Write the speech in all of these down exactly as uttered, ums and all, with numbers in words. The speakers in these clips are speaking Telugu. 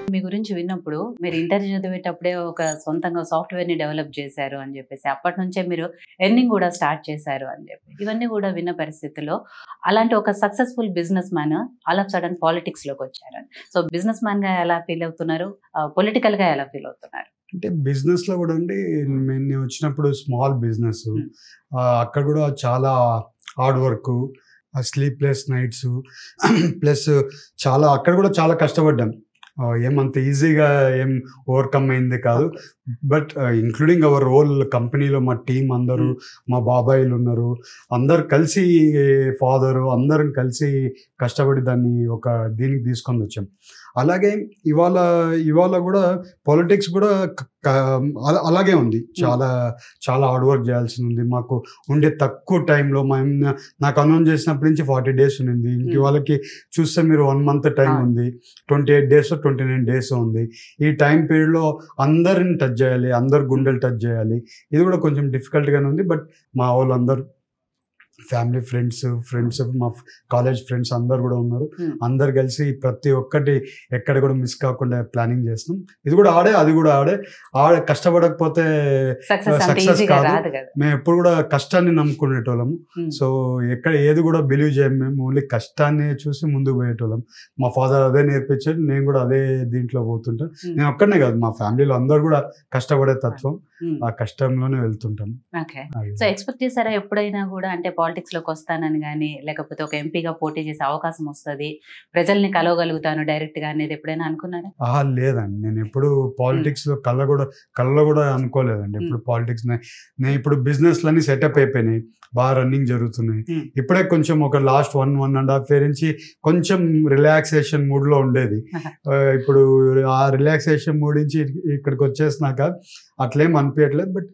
మీ గురించి విన్నప్పుడు మీరు ఇంటర్ చదివేటప్పుడే ఒక సొంతంగా సాఫ్ట్‌వేర్‌ని డెవలప్ చేశారు అని చెప్పేసి, అప్పటినుంచే మీరు ఎర్నింగ్ కూడా స్టార్ట్ చేశారు అని చెప్పి. ఇవన్నీ కూడా విన్న పరిస్థితిలో అలాంటి ఒక successful business man all of sudden పాలిటిక్స్‌లోకి వచ్చారు. సో బిజినెస్ మ్యాన్‌గా ఎలా ఫీల్ అవుతున్నారు? ఆహ్, పొలిటికల్‌గా ఎలా ఫీల్ అవుతున్నారు? అంటే బిజినెస్‌లో కూడా అండి నేను నేను వచ్చినప్పుడు స్మాల్ బిజినెస్. హ్మ్. ఆహ్, అక్కడ కూడా చాలా హార్డ్ వర్కు, ఆ స్లీప్‌లెస్ నైట్సు ప్లస్ చాలా అక్కడ కూడా చాలా కష్టపడ్డాం. ఆహ్, ఏమంత ఈజీగా ఏం ఓవర్‌కమ్ అయింది కాదు. Okay. But including our whole కంపెనీలో మా టీమ్ అందరూ, హ్మ్. మా బాబాయిలున్నారు. అందరూ కలిసి ఫాదరు అందరం కలిసి కష్టపడి దాన్ని ఒక దీనికి తీసుకొనొచ్చాం. అలాగే ఇవాళ ఇవాళ కూడా పాలిటిక్స్ కూడా క క అలా అలాగే ఉంది. హ్మ్. చాలా చాలా హార్డ్ వర్క్ చేయాల్సిందుంది. మాకు ఉండే తక్కువ టైంలో మేము నాకు అనౌన్స్ చేసినప్పటి నుంచి ఫార్టీ డేస్ ఉండింది. ఇంక హ్మ్. వాళ్ళకి చూస్తే మీరు వన్ మంత్ టైం అవును. ఉంది. ట్వంటీ ఎయిట్ డేసో, ట్వంటీ నైన్ డేసో ఉంది. ఈ టైం పీరియడ్‌లో అందరిని టచ్ చేయాలి. అందరి హ్మ్. గుండెలు టచ్ చేయాలి. ఇది కూడా కొంచెం డిఫికల్ట్‌గానే ఉంది. బట్ మా వోళ్ళందరూ ఫ్యామిలీ ఫ్రెండ్స్, ఫ్రెండ్స్ మా కాలేజ్ ఫ్రెండ్స్ అందరూ కూడా ఉన్నారు. హ్మ్. అందరూ కలిసి ప్రతి ఒక్కటి ఎక్కడ కూడా మిస్ కాకుండా ప్లానింగ్ చేస్తున్నాం. ఇది కూడా ఆడే, అది కూడా ఆడే. ఆడే కష్టపడకపోతే సక్సెస్ ఆహ్, అంత సక్సెస్ ఈజీగా కాదు. రాదు కదా! మేము ఎప్పుడు కూడా కష్టాన్ని నమ్ముకునేటోళ్ళము. హ్మ్. సో ఎక్కడ ఏది కూడా బిలీవ్ చేయం మేము. ఓన్లీ కష్టాన్ని చూసి ముందుకు పోయేటోళ్ళం. మా ఫాదర్ అదే నేర్పించాడు. నేను కూడా అదే దీంట్లో పోతుంటా. హ్మ్. నేను ఒక్కడినే కాదు, మా ఫ్యామిలీలో అందరూ కూడా కష్టపడే ఆ! తత్వం. హ్మ్. ఆ కష్టంలోనే వెళ్తుంటాం. ఓకే. అది. సో ఎక్స్‌పెక్ట్ చేసారా ఎప్పుడైనా కూడా అంటే పాలిటిక్స్‌లోకి వస్తానని గాని, లేకపోతే ఒక ఎంపీగా పోటీ చేసే అవకాశం వస్తది, ప్రజల్ని కలవగలుగుతాను డైరెక్ట్‌గా అనేది ఎప్పుడైనా అనుకున్నారా? అహా! లేదండి. నేనెప్పుడు హ్మ్. పాలిటిక్స్‌లో కళ్ళ కూడా కలలో కూడా అనుకోలేదండి. హ్మ్. ఎప్పుడు పాలిటిక్స్ నే నేను ఇప్పుడు బిజినెస్‌లన్నీ సెటప్ అయిపోయినాయి. బాగా రన్నింగ్ జరుగుతున్నాయి. హ్మ్. ఇప్పుడే కొంచెం ఒక last one, one and half year నుంచి కొంచెం రిలాక్సేషన్ మూడ్‌లో ఉండేది. ఆహ్, ఇప్పుడు ఆ రిలాక్సేషన్ మూడ్ నుంచి ఇక్కడికొచ్చేసినాక అట్లేం అనిపియట్లేదు. బట్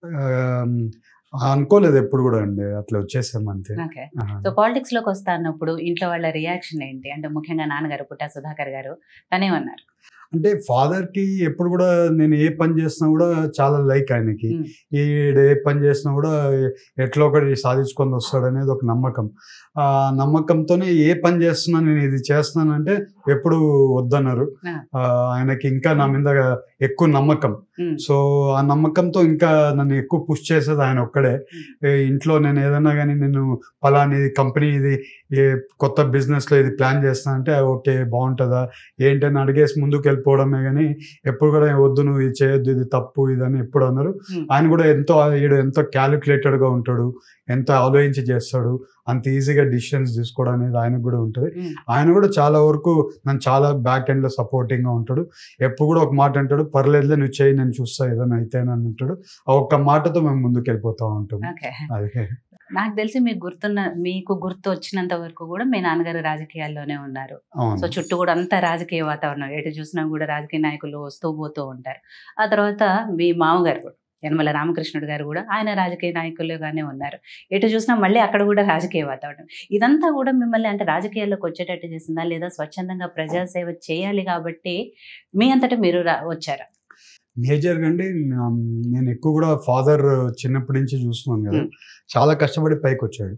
ఆహ్, అనుకోలేదు ఎప్పుడు కూడా అండి. అట్లా వచ్చేసాం అంతే. ఓకే. ఆహా! సో పాలిటిక్స్‌లోకి వస్తా అన్నప్పుడు ఇంట్లో వాళ్ళ రియాక్షన్ ఏంటి? అంటే ముఖ్యంగా నాన్నగారు పుట్టా సుధాకర్ గారు తనేమన్నారు? అంటే ఫాదర్‌కి ఎప్పుడు కూడా నేను ఏ పని చేసినా కూడా చాలా లైక్ ఆయనకి. హ్మ్. ఈడు ఏ పని చేసినా కూడా ఎట్లో ఒకటి సాధించుకొని వస్తాడనేది ఒక నమ్మకం. ఆ నమ్మకంతోనే ఏ పని చేస్తున్నా నేను ఇది చేస్తున్నానంటే ఎప్పుడు వద్దనరు. ఆ! ఆహ్, ఆయనకి ఇంకా నా మీద ఎక్కువ నమ్మకం. హ్మ్. సో, ఆ నమ్మకంతో ఇంకా నన్ను ఎక్కువ పుష్ చేసేది ఆయన ఒక్కడే. హ్మ్. ఏ ఇంట్లో నేను ఏదన్నా గాని నేను పలానా కంపెనీ ఇది ఏ కొత్త బిజినెస్‌లో ఇది ప్లాన్ చేస్తున్నా అంటే ఓకే. బావుంటదా? ఏంటని అడిగేసి ముందుకెళ్ళిపోవడమే గాని ఎప్పుడు కూడా వద్దు నువ్వు ఇది చేయొద్దు, ఇది తప్పు ఇదని ఎప్పుడు అనరు. హ్మ్. ఆయన కూడా ఎంతో ఈడు ఎంతో క్యాలిక్యులేటెడ్‌గా ఉంటాడు. ఎంతో ఆలోచించి చేస్తాడు. అంత ఈజీగా డిసిషన్స్ తీసుకోవడం అనేది ఆయనకు కూడా ఉంటది. హ్మ్. ఆయన కూడా చాలా వరకు నన్ను చాలా బ్యాక్ ఎండ్‌లో సపోర్టింగ్‌గా ఉంటాడు. ఎప్పుడు కూడా ఒక మాట అంటాడు, "పర్లేదులే నువ్వు చెయ్యి నేను చూస్తా ఏదైనా అయితే" అని అంటాడు. ఆ ఒక్క మాటతో మేము ముందుకెళ్ళిపోతా ఉంటాం. ఓకే. అదే. నాకు తెలిసి మీకు గుర్తున్న మీకు గుర్తొచ్చినంత వరకు కూడా మీ నాన్నగారు రాజకీయాల్లోనే ఉన్నారు. సో అవును. చుట్టూ కూడా అంతా రాజకీయ వాతావరణం. ఎటు చూసినా కూడా రాజకీయ నాయకులు వస్తూ పోతూ ఉంటారు. ఆ తర్వాత మీ మామగారు కూడా యనమల రామకృష్ణుడు గారు కూడా ఆయన రాజకీయ నాయకులుగానే ఉన్నారు. ఎటు చూసినా మళ్ళీ అక్కడ కూడా రాజకీయ వాతావరణం. ఇదంతా కూడా మిమ్మల్ని అంటే రాజకీయాల్లోకి వచ్చేటట్టు చేసిందా? లేదా స్వచ్ఛందంగా ప్రజాసేవ చేయాలి కాబట్టి మీ అంతట మీరు ర వచ్చారా? మేజర్‌గా అండి నా నేను ఎక్కువ కూడా ఫాదర్ చిన్నప్పటి నుంచి చూస్తున్నాను కదా! హ్మ్. చాలా కష్టపడి పైకొచ్చాడు.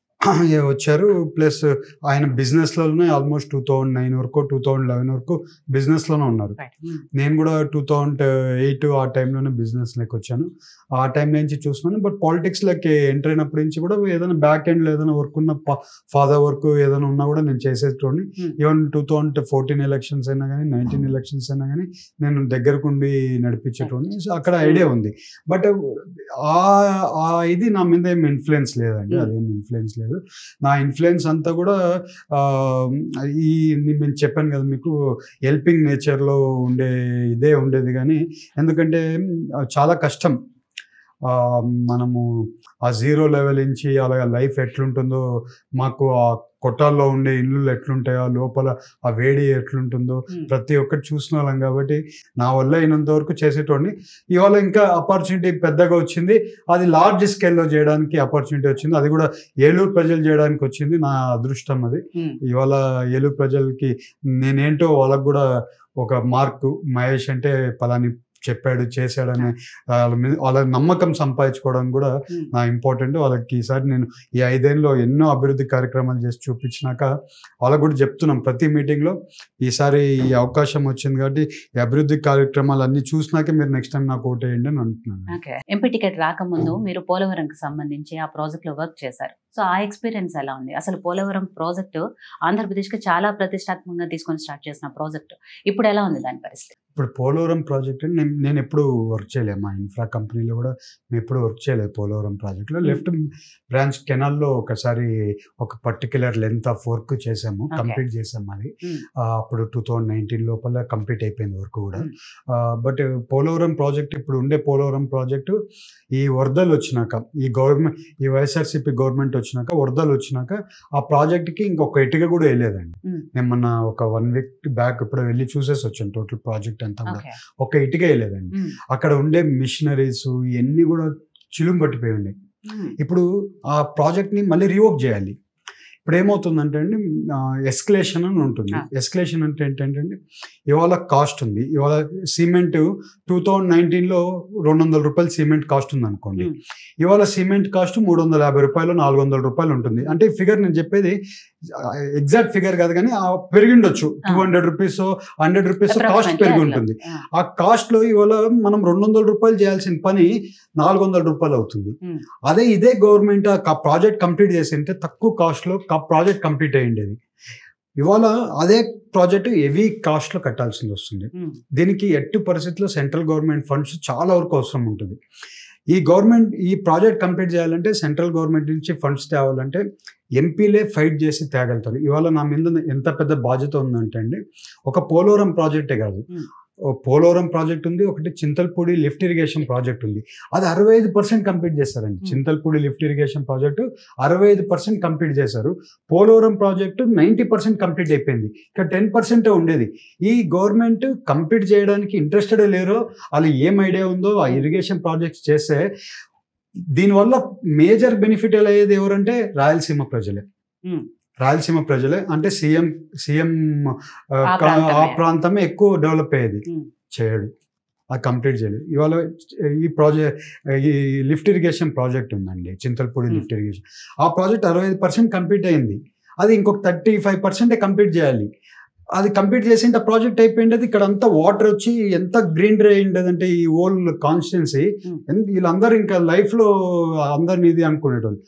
ఏ వచ్చారు. ప్లస్ ఆయన బిజినెస్‌లోనే ఆల్మోస్ట్ టూ థౌసండ్ నైన్ వరకు, టూ థౌసండ్ లెవెన్ వరకు బిజినెస్‌లోనే ఉన్నారు. రైట్. హ్మ్. నేను కూడా టూ థౌసండ్ ఎయిట్ ఆ టైంలోనే బిజినెస్‌లోకొచ్చాను. ఆ టైం నుంచి చూస్తున్నాను. బట్ పాలిటిక్స్‌లోకి ఎంటర్ అయినప్పటి నుంచి కూడా ఏదైనా బ్యాక్ ఎండ్‌లో ఏదైనా వర్క్ ఉన్న ప ఫాదర్ వర్క్ ఏదైనా ఉన్నా కూడా నేను చేసేటోడిని. హ్మ్. Even two thousand fourteen elections అయినా గాని, నైన్టీన్ ఎలక్షన్స్ అయినా గాని నేను దగ్గరకుండి నడిపించేటోడిని. సో, అక్కడ హ్మ్. ఐడియా ఉంది. బట్ ఆహ్, ఆ ఇది నా మీద ఏమి ఇన్‌ఫ్లూయెన్స్ లేదండి. హ్మ్. అదేం ఇన్‌ఫ్లూయెన్స్ లేదు. నా ఇన్‌ఫ్లూయెన్స్ అంతా కూడా ఆహ్, ఈ నేను చెప్పాను కదా మీకు హెల్పింగ్ నేచర్‌లో ఉండే ఇదే ఉండేది గానీ, ఎందుకంటే చాలా కష్టం. ఆహ్, మనము ఆ జీరో లెవెల్ నుంచి అలాగ లైఫ్ ఎట్లుంటుందో, మాకు ఆ కొట్టాల్లో ఉండే ఇల్లులు ఎట్లుంటాయో, లోపల ఆ వేడి ఎట్లుంటుందో హ్మ్. ప్రతి ఒక్కటి చూసినోళ్ళం కాబట్టి, నా వల్ల అయినంత వరకు చేసేటోడిని. ఇవాళ ఇంకా ఆపర్చునిటీ పెద్దగా వచ్చింది. అది లార్జ్ స్కేల్‌లో చేయడానికి ఆపర్చునిటీ వచ్చింది. అది కూడా ఏలూరు ప్రజలు చేయడానికి వచ్చింది. నా అదృష్టం అది. హ్మ్. ఇవాళ ఏలూరు ప్రజలకి నేనేంటో వాళ్ళకి కూడా ఒక మార్కు మహేష్ అంటే పలాని చెప్పాడు చేశాడని వాళ్ళ మీద వాళ్ళ నమ్మకం సంపాదించుకోవడం కూడా ఉమ్, నా ఇంపార్టెంట్. వాళ్ళకి ఈసారి నేను ఈ ఐదేళ్ళలో ఎన్నో అభివృద్ధి కార్యక్రమాలు చేసి చూపించినాక వాళ్ళకు కూడా చెప్తున్నాం ప్రతి మీటింగ్లో, ఈసారి ఈ అవకాశం వచ్చింది కాబట్టి ఈ అభివృద్ధి కార్యక్రమాలు అన్ని చూసినాకే మీరు నెక్స్ట్ టైం నాకు ఓటు వేయండి అని అంటున్నాను. ఓకే. ఎంపీ టికెట్ రాకముందు మీరు పోలవరంకి సంబంధించి ఆ ప్రాజెక్ట్ లో వర్క్ చేశారు. సో ఆ ఎక్స్పీరియన్స్ ఎలా ఉంది? అసలు పోలవరం ప్రాజెక్టు ఆంధ్రప్రదేశ్ కి చాలా ప్రతిష్టాత్మకంగా తీసుకొని స్టార్ట్ చేసిన ప్రాజెక్ట్, ఇప్పుడు ఎలా ఉంది దాని పరిస్థితి? ఇప్పుడు పోలవరం ప్రాజెక్ట్ నేను నేను ఎప్పుడు వర్క్ చేయలేదు, మా ఇన్ఫ్రా కంపెనీలో కూడా మేము ఎప్పుడు వర్క్ చేయలేదు పోలవరం ప్రాజెక్ట్లో. లెఫ్ట్ బ్రాంచ్ కెనాల్లో ఒకసారి ఒక పర్టికులర్ లెంత్ ఆఫ్ వర్క్ చేసాము, Okay. కంప్లీట్ చేసాము. అది Hmm. ఆ, అప్పుడు టూ థౌజండ్ నైన్టీన్ లోపల కంప్లీట్ అయిపోయింది వర్క్ కూడా. Hmm. బట్ పోలవరం ప్రాజెక్ట్ ఇప్పుడు ఉండే పోలవరం ప్రాజెక్టు ఈ వరదలు వచ్చినాక, ఈ గవర్నమెంట్ ఈ వైఎస్ఆర్సీపీ గవర్నమెంట్ వచ్చినాక, వరదలు వచ్చినాక ఆ ప్రాజెక్ట్కి ఇంకొక ఇటుక కూడా వేయలేదండి. Hmm. నేను మొన్న ఒక వన్ వీక్ బ్యాక్ ఇప్పుడు వెళ్ళి చూసేసి వచ్చాను టోటల్ ప్రాజెక్ట్ అంతా కూడా. ఓకే. ఒక ఇటుక వేయలేదండి. ఉమ్, అక్కడ ఉండే మిషనరీస్ ఇవన్నీ కూడా చిలుం పట్టిపోయి ఉన్నాయి. ఉమ్, ఇప్పుడు ఆ ప్రాజెక్ట్ని మళ్ళీ రీవర్క్ చేయాలి. ఇప్పుడు ఏమవుతుందంటే అండి, ఎస్కలేషన్ అని ఉంటుంది. Ah. ఎస్కలేషన్ అంటే ఏంటంటే అండి, ఇవాళ కాస్ట్ ఉంది, ఇవాళ సిమెంట్ టూ థౌజండ్ నైన్టీన్లో రెండు వందల రూపాయలు సిమెంట్ కాస్ట్ ఉంది అనుకోండి. ఉమ్, ఇవాళ సిమెంట్ కాస్ట్ మూడు వందల యాభై రూపాయలు నాలుగు వందల రూపాయలు ఉంటుంది. అంటే ఈ ఫిగర్ నేను చెప్పేది ఎగ్జాక్ట్ ఫిగర్ కాదు, కానీ ఆ పెరిగిండొచ్చు. Two hundred rupees hundred rupees cost approximately పెరిగి అట్లా. ఉంటుంది. ఆ, ఆ కాస్ట్ లో ఇవాళ మనం రెండు వందల రూపాయలు చేయాల్సిన పని నాలుగు వందల రూపాయలు అవుతుంది. ఉమ్, అదే ఇదే గవర్నమెంట్ ఆ ప్రాజెక్ట్ కంప్లీట్ చేసింటే తక్కువ కాస్ట్ లో ప్రాజెక్ట్ కంప్లీట్ అయ్యిండేది. ఇవాళ అదే ప్రాజెక్ట్ హెవీ కాస్ట్ లో కట్టాల్సింది వస్తుంది. ఉమ్, దీనికి ఎట్టి పరిస్థితుల్లో సెంట్రల్ గవర్నమెంట్ ఫండ్స్ చాలా వరకు అవసరం ఉంటుంది. ఈ గవర్నమెంట్ ఈ ప్రాజెక్ట్ కంప్లీట్ చేయాలంటే సెంట్రల్ గవర్నమెంట్ నుంచి ఫండ్స్ తేవాలంటే ఎంపీలే ఫైట్ చేసి తేగలుగుతారు. ఇవాళ నా మీద ఎంత పెద్ద బాధ్యత ఉందంటే అండి, ఒక పోలవరం ప్రాజెక్టే కాదు, ఉమ్, ఓ పోలవరం ప్రాజెక్ట్ ఉంది, ఒకటి చింతల్పూడి లిఫ్ట్ ఇరిగేషన్ ప్రాజెక్ట్ ఉంది. అది అరవై ఐదు పర్సెంట్ కంప్లీట్ చేశారండి. Hmm. Chintalapudi lift irrigation project అరవై ఐదు పర్సెంట్ కంప్లీట్ చేశారు. Polavaram project ninety percent complete అయిపోయింది. ఇక్కడ టెన్ పర్సెంటే ఉండేది. ఈ గవర్నమెంట్ కంప్లీట్ చేయడానికి ఇంట్రెస్టెడ్ లేరో, వాళ్ళు ఏం ఐడియా ఉందో ఆ ఇరిగేషన్ ప్రాజెక్ట్స్ చేస్తే దీనివల్ల మేజర్ బెనిఫిట్ ఎలా అయ్యేది ఎవరంటే రాయలసీమ ప్రజలే. ఉమ్, రాయలసీమ ప్రజలే అంటే సీఎం సీఎం ఆ, ఆ కా- ప్రాంతమే. ఆ ప్రాంతమే ఎక్కువ డెవలప్ అయ్యేది. ఉమ్, చేయడు, అది కంప్లీట్ చేయలేదు. ఇవాళ ఈ ప్రాజెక్ట్ ఈ లిఫ్ట్ ఇరిగేషన్ ప్రాజెక్ట్ ఉందండి, చింతల్పూడి Hmm. Lift irrigation. ఆ ప్రాజెక్ట్ అరవై ఐదు పర్సెంట్ కంప్లీట్ అయింది. అది ఇంకొక థర్టీ ఫైవ్ పర్సెంటే కంప్లీట్ చేయాలి. అది కంప్లీట్ చేసింటే ప్రాజెక్ట్ అయిపోయింది. ఇక్కడ అంతా వాటర్ వచ్చి ఎంత గ్రీనరీ అయిండేది అంటే ఈ ఓల్ కాన్స్టిట్యున్సీ Hmm. వీళ్ళందరూ ఇంకా లైఫ్లో అందరిని ఇది అనుకునేటోళ్ళు.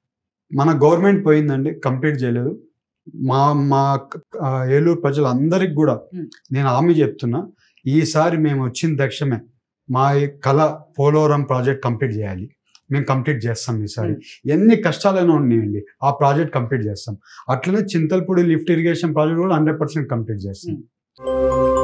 మన గవర్నమెంట్ పోయిందండి, కంప్లీట్ చేయలేదు. మా మా ఆ, ఏలూరు ప్రజలందరికి కూడా Hmm. నేను హామీ చెప్తున్నా, ఈసారి మేము వచ్చిన దక్షమే మా ఈ కళ పోలవరం ప్రాజెక్ట్ కంప్లీట్ చేయాలి. మేము కంప్లీట్ చేస్తాం ఈసారి. ఎన్ని కష్టాలైనా ఉన్నాయండి, ఆ ప్రాజెక్ట్ కంప్లీట్ చేస్తాం. అట్లనే చింతల్పూడి లిఫ్ట్ ఇరిగేషన్ ప్రాజెక్ట్ కూడా హండ్రెడ్ పర్సెంట్ కంప్లీట్ చేస్తాం. Hmm.